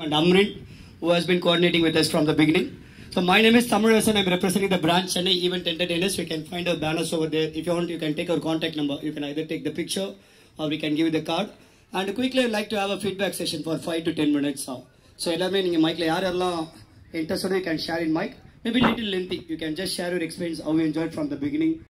and Amrin, who has been coordinating with us from the beginning. So my name is Thamizharasan. I'm representing the brand Chennai Event Entertainers. You can find our banners over there. If you want, you can take our contact number. You can either take the picture or we can give you the card. And quickly, I'd like to have a feedback session for 5 to 10 minutes now. So, எல்லாமே நீங்க மைக்ல யாரெல்லாம் interested, you can share in mic. Maybe little lengthy. You can just share your experience how you enjoyed from the beginning.